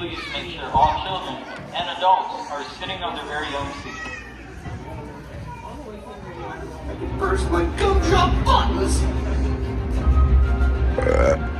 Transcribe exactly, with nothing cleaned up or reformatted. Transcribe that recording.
please make sure all children and adults are sitting on their very own seat. First, my gumdrop buttons!